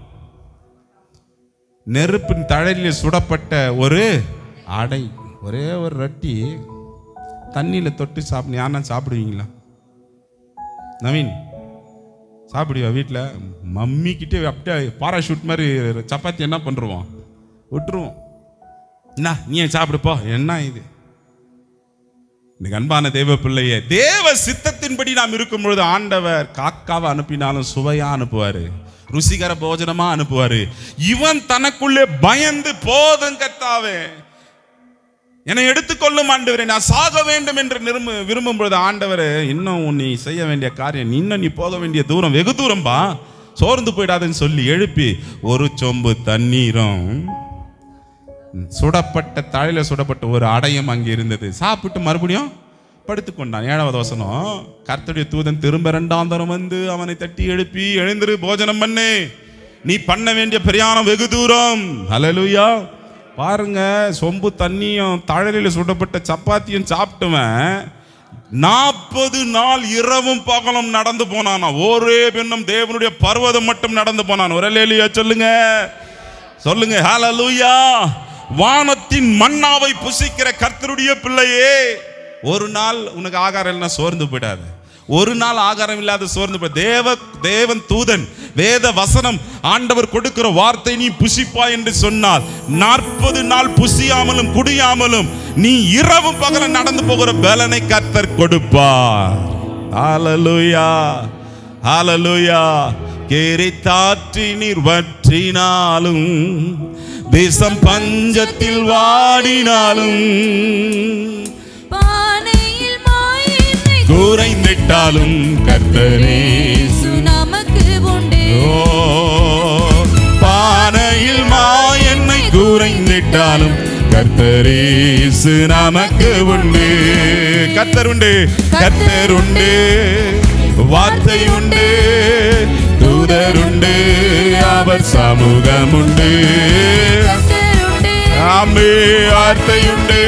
நெருப்பின் தழலில் சுடப்பட்ட ஒரு அடை, ஒரே ஒரு ரொட்டி தண்ணியில் தொட்டு சாப்பிடு. யாருன்னா சாப்பிடுவீங்களா? நவீன் சாப்பிடுவா? வீட்டில் மம்மி கிட்டே அப்படியே பாராஷூட் மாதிரி சப்பாத்தி என்ன பண்ணுருவோம், விட்டுருவோம். என்ன நீ சாப்பிடுப்போ, என்ன இது? இன்னைக்கு அன்பான தேவ பிள்ளையே, தேவ சித்தத்தின்படி நாம் இருக்கும் பொழுது ஆண்டவர் காக்காவை அனுப்பினாலும் சுவையா அனுப்புவாரு, ருசிகர போஜனமா அனுப்புவாரு. இவன் தனக்குள்ளே பயந்து, போதும் கர்த்தாவே என்னை எடுத்துக்கொள்ளும் ஆண்டவரே, நான் சாக வேண்டும் என்று விரும்ப விரும்பும் பொழுது ஆண்டவரே, இன்னும் நீ செய்ய வேண்டிய காரியம், இன்னும் நீ போக வேண்டிய தூரம் வெகு தூரம்பா, சோர்ந்து போயிடாதுன்னு சொல்லி எழுப்பி ஒரு சொம்பு தண்ணீரும் சுடப்பட்ட தழையில சுடப்பட்ட ஒரு அடையும் அங்கே இருந்தது. சாப்பிட்டு மறுபடியும் படுத்துக்கொண்டான். ஏழாவது வசனம், கர்த்தருடைய தூதன் திரும்ப இரண்டாம் தரம் வந்து அவனை தட்டி எழுப்பி, எழுந்திரு, போஜனம் பண்ணு, நீ பண்ண வேண்டிய பிரயாணம் வெகு தூரம். ஹல்லேலூயா. பாருங்க, சொம்பு தண்ணியும் தழலில் சுடப்பட்ட சப்பாத்தியும் சாப்பிட்டுவன் நாற்பது நாள் இரவும் பகலும் நடந்து போனான். ஒரே பெண்ணும் தேவனுடைய பர்வதம் மட்டும் நடந்து போனான். ஒரு அல்லேலூயா சொல்லுங்க, சொல்லுங்க ஹல்லேலூயா. வானத்தின் மன்னாவை புசிக்கிற கர்த்தருடைய பிள்ளையே, ஒரு நாள் உனக்கு ஆகாரம் இல்லைன்னா சோர்ந்து போயிடாது. ஒரு நாள் ஆகாரம் இல்லாத சோர்ந்து போய் தேவ தேவன் தூதன் வேத வசனம் ஆண்டவர் கொடுக்கிற வார்த்தை நீ புசிப்பா என்று சொன்னால் நாற்பது நாள் புசியாமலும் குடியாமலும் நீ இரவு பகலும் நடந்து போகிற பலனை கர்த்தர் கொடுப்பார். ஹல்லேலூயா, ஹல்லேலூயா. கேரித்தாற்றி நீர் வற்றினாலும், தேசம் பஞ்சத்தில் வாடினாலும், குறைந்திட்டாலும் கர்த்தரே நமக்கு உண்டு. பானையில் மாயெண்ணை குறைந்திட்டாலும் கர்த்தரே நமக்கு உண்டு. கர்த்தர் உண்டு, கர்த்தர் உண்டு, வார்த்தை உண்டு, தூதர் உண்டு, அவர் சமூகம் உண்டு. ஆமே, வார்த்தை உண்டு,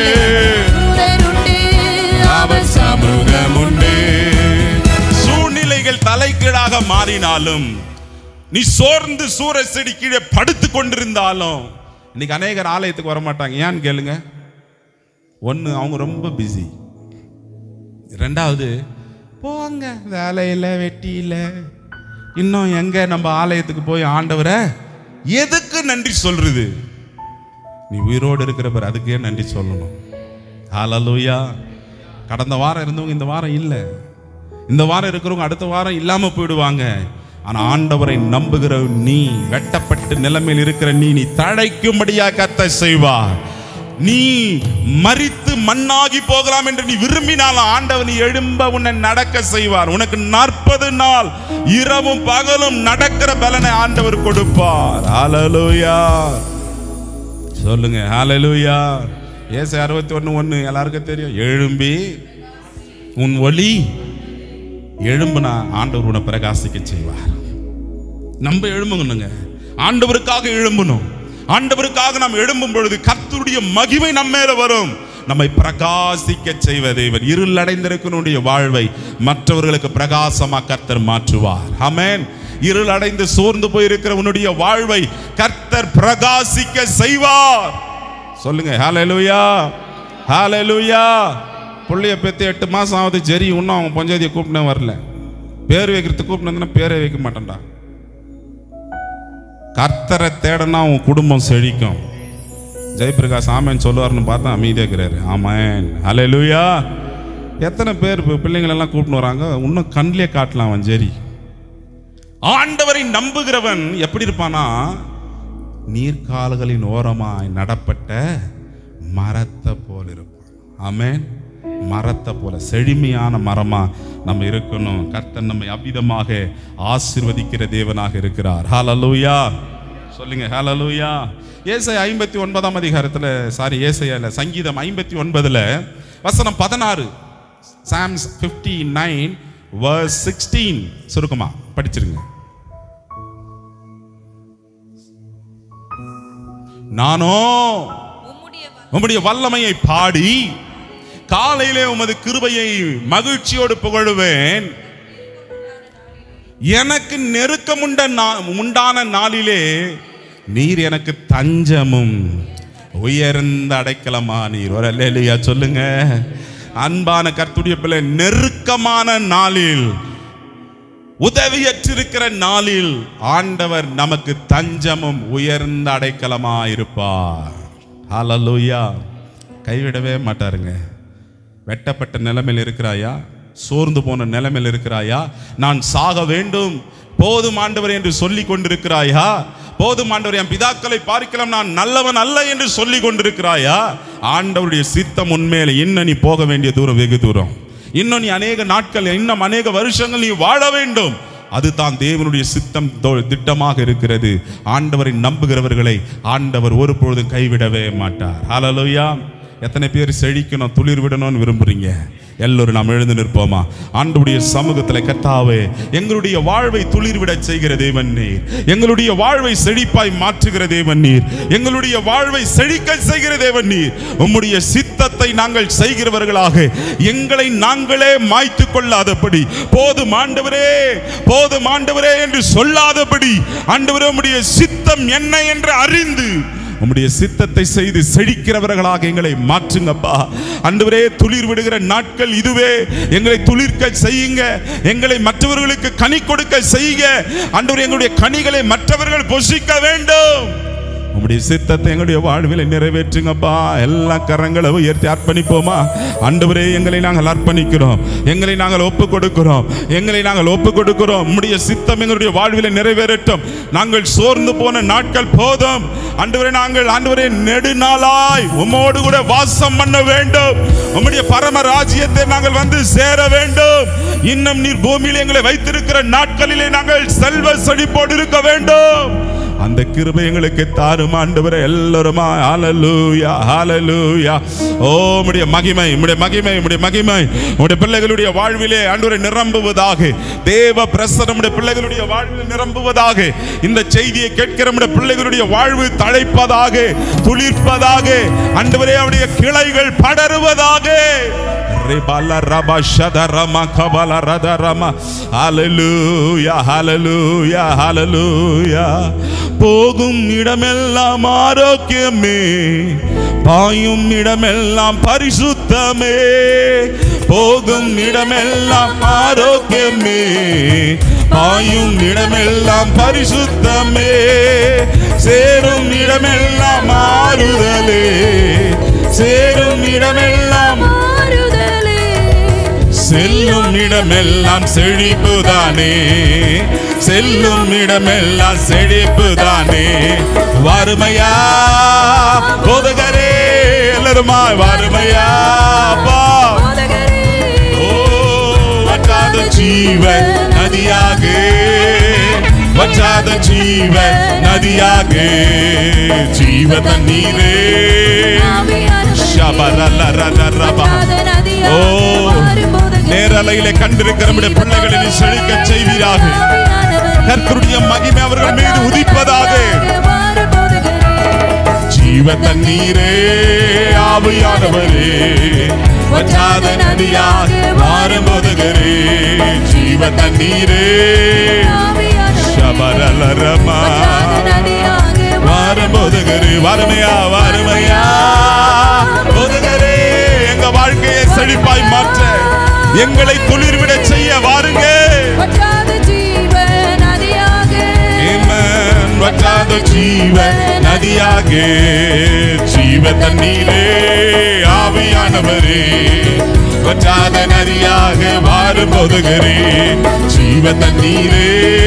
அவர் சமூகம் உண்டு. சூழ்நிலைகள் தலைகீழாக மாறினாலும், நீ சோர்ந்து சூற செடி கீழே படுத்து கொண்டிருந்தாலும், இன்னைக்கு அநேகர் ஆலயத்துக்கு வர மாட்டாங்க. ஏன்னு கேளுங்க. ஒன்று, அவங்க ரொம்ப பிஸி. ரெண்டாவது, போங்க வேலையில் வெட்டியில், இன்னும் எங்க நம்ம ஆலயத்துக்கு போய் ஆண்டவரை எதுக்கு நன்றி சொல்றது? நீ உயிரோடு இருக்கிறவர் அதுக்கே நன்றி சொல்லணும். ஹல்லேலூயா. கடந்த வாரம் இருந்தவங்க இந்த வாரம் இல்லை, இந்த வாரம் இருக்கிறவங்க அடுத்த வாரம் இல்லாம போயிடுவாங்க. ஆனா ஆண்டவரை நம்புகிற நீ, வெட்டப்பட்டு நிலைமையில் இருக்கிற நீ, நீ தழைக்கும்படியா கர்த்தர் செய்வார். நீ மரித்து மண்ணாகி போகலாம் என்று நீ விரும்பினாலும் ஆண்டவர் நீ எழும்ப உன்னை நடக்க செய்வார். உனக்கு நாற்பது நாள் இரவும் பகலும் நடக்கிற பலனை ஆண்டவர் கொடுப்பார். ஹல்லேலூயா சொல்லுங்க, ஹல்லேலூயா. ஏசாயா அறுபத்தி ஒன்று ஒன்று எல்லாருக்கும் தெரியும். எழும்பி உன் ஒளி எழும்புனா ஆண்டவர் உன்னை பிரகாசிக்க செய்வார். நம்ம எழும்புங்க, ஆண்டவருக்காக எழும்பணும். ஆண்டவருக்காக நாம் எழும்பும் பொழுது கர்த்தருடைய மகிமை நம்ம மேல வரும், நம்மை பிரகாசிக்க செய்வ தேவன். இருள் அடைந்திருக்கிற வாழ்வை மற்றவர்களுக்கு பிரகாசமா கர்த்தர் மாற்றுவார். ஆமென். இருள் அடைந்து சோர்ந்து போயிருக்கிற உன்னுடைய வாழ்வை கர்த்தர் பிரகாசிக்க செய்வார். சொல்லுங்க ஹல்லேலூயா, ஹல்லேலூயா. புள்ளைய பெற்று எட்டு மாசம் ஆகுது, சரி இன்னும் அவங்க பஞ்சாயத்தியை கூப்பிட்டு வரல, பேர் வைக்கிறதுக்கு கூப்பிட்டு பேரை வைக்க மாட்டேன்டா. கர்த்தரை தேடனா உன் குடும்பம் செழிக்கும். ஜெயபிரகாஷ் ஆமேன் சொல்லுவார்னு பார்த்தா அமைதியாக இருக்கிறாரு. ஆமேன், ஹல்லேலூயா. எத்தனை பேர் பிள்ளைங்களெல்லாம் கூப்பிட்டு வராங்க, இன்னும் கண்ணிலே காட்டலாம் அவன். சரி, ஆண்டவரை நம்புகிறவன் எப்படி இருப்பானா, நீர்க்கால்களின் ஓரமாய் நடப்பட்ட மரத்தை போல இருப்பான். ஆமென். மரத்தை போல செழுமையான மரமா நம்ம இருக்கணும். கர்த்தர் நம்மை அவ்விதமாக ஆசீர்வதிக்கிற தேவனாக இருக்கிறார். ஹல்லேலூயா சொல்லுங்க, ஹல்லேலூயா. ஏசாயா ஐம்பத்தி ஒன்பதாம் அதிகாரத்துல, சாரி ஏசாயால சங்கீதம் ஐம்பத்தி ஒன்பதுல வசனம் பதினாறு, Psalms fifty nine verse sixteen சுருக்கமா படிச்சிருங்க. நானோ உம்முடைய வல்லமையை பாடி காலையிலே உமது கிருபையை மகிழ்ச்சியோடு புகழுவேன். எனக்கு நெருக்கம் உண்டான நாளிலே நீர் எனக்கு தஞ்சமும் உயர்ந்த அடைக்கலமா நீர். ஒரு அல்லேலூயா சொல்லுங்க. அன்பான கர்த்தருடைய பிள்ளை, நெருக்கமான நாளில், உதவியற்றிருக்கிற நாளில் ஆண்டவர் நமக்கு தஞ்சமும் உயர்ந்த அடைக்கலமா இருப்பார். ஹல்லேலூயா. கைவிடவே மாட்டாருங்க. வெட்டப்பட்ட நிலைமையில் இருக்கிறாயா? சோர்ந்து போன நிலைமையில் இருக்கிறாயா? நான் சாக வேண்டும் போதும் ஆண்டவர் என்று சொல்லி கொண்டிருக்கிறாயா? போதும் ஆண்டவர், என் பிதாக்களை பார்க்கலாம் நான் நல்லவன் அல்ல என்று சொல்லி கொண்டிருக்கிறாயா? ஆண்டவருடைய சித்தம் உண்மையில இன்னும் நீ போக வேண்டிய தூரம் வெகு தூரம். இன்னும் நீ அநேக நாட்கள், இன்னும் அநேக வருஷங்கள் நீ வாழ வேண்டும். அதுதான் தேவனுடைய சித்தம் திட்டமாக இருக்கிறது. ஆண்டவரை நம்புகிறவர்களை ஆண்டவர் ஒருபொழுதும் கைவிடவே மாட்டார். ஹல்லேலூயா. எத்தனை பேர் செழிக்கணும், துளிர் விடணும்னு விரும்புறீங்க? எல்லோரும் நாம் எழுந்து நிற்போமா? ஆண்டவருடைய சமூகத்தில், கர்த்தாவே, எங்களுடைய வாழ்வை துளிர்விட செய்கிற தேவன் நீர், எங்களுடைய வாழ்வை செழிப்பாய் மாற்றுகிற தேவன் நீர், எங்களுடைய வாழ்வை செழிக்க செய்கிற தேவன் நீர். உம்முடைய சித்தத்தை நாங்கள் செய்கிறவர்களாக எங்களை நாங்களே மாய்த்து கொள்ளாதபடி, போதும் ஆண்டவரே போதும் ஆண்டவரே என்று சொல்லாதபடி, ஆண்டவரே உம்முடைய சித்தம் என்ன என்று அறிந்து உம்முடைய சித்தத்தை செய்து செழிக்கிறவர்களாக எங்களை மாற்றுங்கப்பா. ஆண்டவரே, துளிர் விடுகிற நாட்கள் இதுவே. எங்களை துளிர்க்க செய்யுங்க, எங்களை மற்றவர்களுக்கு கனி கொடுக்க செய்யுங்க. ஆண்டவரே, எங்களுடைய கனிகளை மற்றவர்கள் புசிக்க வேண்டும். உம்முடைய சித்தத்தை எங்களுடைய வாழ்வில் நிறைவேற்றுங்கப்பா. எல்லா கரங்களை உயர்த்தி அர்ப்பணிப்போமா? ஆண்டவரே, எங்களை நாங்கள் அர்ப்பணிக்கிறோம், எங்களை நாங்கள் ஒப்பு கொடுக்கிறோம், எங்களை நாங்கள் ஒப்பு கொடுக்கிறோம். உம்முடைய சித்தம் எங்களுடைய வாழ்வில் நிறைவேறட்டும். நாங்கள் சோர்ந்து போன நாட்கள் போதும் ஆண்டவரே. நாங்கள் ஆண்டவரே நெடுநாளாய் உம்மோடு கூட வாசம் பண்ண வேண்டும். உம்முடைய பரம ராஜ்யத்தை நாங்கள் வந்து சேர வேண்டும். இன்னும் நீர் பூமியில் எங்களை வைத்திருக்கிற நாட்களிலே நாங்கள் செல்வ செழிப்போடு இருக்க வேண்டும். அந்த கிருபை எங்களுக்கு தாரும் ஆண்டவரே. எல்லாருமா ஹல்லேலூயா, ஹல்லேலூயா. ஓ, உம்முடைய மகிமை, உம்முடைய மகிமை, உம்முடைய மகிமை உம்முடைய பிள்ளைகளுடைய வாழ்விலே ஆண்டவரே நிரம்புவதாக. தேவ பிரசன்னம் உம்முடைய பிள்ளைகளுடைய வாழ்வில் நிரம்புவதாக. இந்த செய்தியை கேட்கிற உம்முடைய பிள்ளைகளுடைய வாழ்வு தழைப்பதாக, துளிர்ப்பதாக. ஆண்டவரே, அவருடைய கிளைகள் படருவதாக. ஹல்லேலூயா, ஹல்லேலூயா, ஹல்லேலூயா. போகும் இடமெல்லாம் ஆரோக்கியமே, பாயும் இடமெல்லாம் பரிசுத்தமே. போகும் இடமெல்லாம் ஆரோக்கியமே, பாயும் இடமெல்லாம் பரிசுத்தமே. சேரும் இடமெல்லாம் ஆறுதலே, சேரும் இடமெல்லாம் ஆறுதலே. செல்லும் இடமெல்லாம் செழிப்புதானே, செல்லும் இடமெல்லாம் செழிப்புதானே. வறுமையா போதகரே, எல்லாருமா வறுமையா பா. ஓ, வற்றாத ஜீவ நதியாக, வற்றாத ஜீவ நதியாக, ஜீவ தண்ணீரே. ஓ, நேரலையிலே கண்டிருக்கிற நம்முடைய பிள்ளைகளை செழிக்க செய்வீராக. கர்த்தருடைய மகிமை அவர்கள் மீது உதிப்பதாக. ஜீவ தண்ணீரே, ஆவியானவரே, வற்றாத நதியாக மாறும் போதகரே. ஜீவ தண்ணீரே, ஷபரலரமா மாறும் போதகரே. வறுமையா வறுமையா போதகரே, எங்க வாழ்க்கையை செழிப்பாய் மாற்ற, எங்களை துளிர்விட செய்ய வாருங்க. வற்றாத ஜீவ நதியாக, ஜீவ தண்ணீரே, ஆவியானவரே, வற்றாத நதியாக மாறும் போதகரே. ஜீவ தண்ணீரே,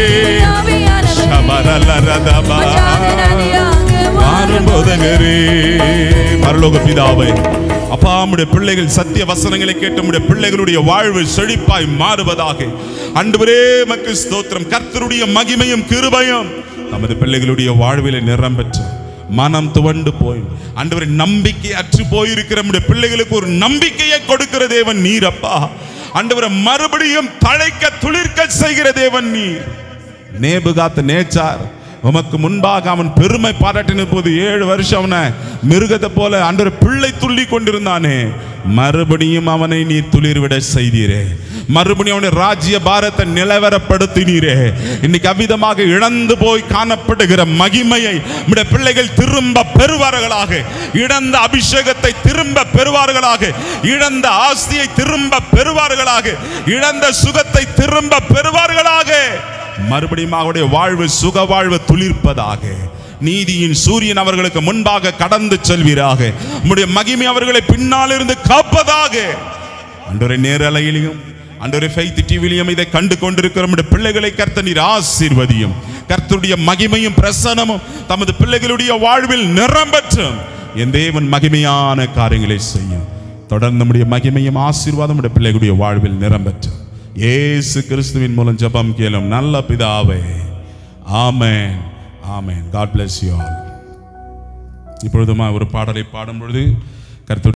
ஷபரலரதமா மாறும் போதகரே. பரலோக பிதாவே, அப்பா, நம்முடைய பிள்ளைகள் சத்திய வசனங்களை கேட்டு நம்முடைய பிள்ளைகளுடைய வாழ்வு செழிப்பாய் மாறுவதாக. ஆண்டவரே, உமக்கு ஸ்தோத்திரம். கர்த்தருடைய மகிமையும் கிருபையும் நமது பிள்ளைகளுடைய வாழ்விலே நிரம்பெற்று மனம் துவண்டு போய் ஆண்டவரே நம்பிக்கை அற்று போயிருக்கிற நம்முடைய பிள்ளைகளுக்கு ஒரு நம்பிக்கையை கொடுக்கிற தேவன் நீர் அப்பா. ஆண்டவரே, மறுபடியும் தழைக்க துளிர்க்க செய்கிற தேவன் நீர். நேபுகாத் நேச்சார் உமக்கு முன்பாக அவன் பெருமை பாராட்டின போது ஏழு வருஷம் அவனை மிருகத்தை போல ஆண்டவரே பிள்ளை துள்ளி கொண்டிருந்தானே, மறுபடியும் அவனை நீர் துளிர்விட செய்தீரே. மறுபடியும் அவனுடைய ராஜ்ய பாரத்தை நிலவரப்படுத்தினீரே. இன்னைக்கு அவ்விதமாக இழந்து போய் காணப்படுகிற மகிமையை நம்முடைய பிள்ளைகள் திரும்ப பெறுவார்களாக. இழந்த அபிஷேகத்தை திரும்ப பெறுவார்களாக. இழந்த ஆஸ்தியை திரும்ப பெறுவார்களாக. இழந்த சுகத்தை திரும்ப பெறுவார்களாக. மறுபடியும் அவருடைய வாழ்வு சுக வாழ்வு துளிர்ப்பதாக. நீதியின் சூரியன் அவர்களுக்கு முன்பாக கடந்து செல்வீராக. உம்முடைய மகிமை அவர்களை பின்னால் இருந்து காப்பதாக. ஆண்டவரே, நேரலையிலும் ஆண்டவரே ஃபெய்த் டிவியிலும் இதை கண்டு கொண்டிருக்கிற நம்முடைய பிள்ளைகளை கர்த்தர் நீர் ஆசீர்வதியும். கர்த்தருடைய மகிமையும் பிரசன்னமும் தமது பிள்ளைகளுடைய வாழ்வில் நிரம்பற்றும். என் தேவன் மகிமையான காரியங்களை செய்யும். தொடர்ந்து நம்முடைய மகிமையும் ஆசீர்வாதம் நம்முடைய பிள்ளைகளுடைய வாழ்வில் நிரம்பற்றும். இயேசு கிறிஸ்துவின் மூலம் ஜெபம் கேளும் நல்ல பிதாவே. ஆமென், ஆமென். God bless you all. இப்பொழுதுமா ஒரு பாடலை பாடும் பொழுது கர்த்தருடைய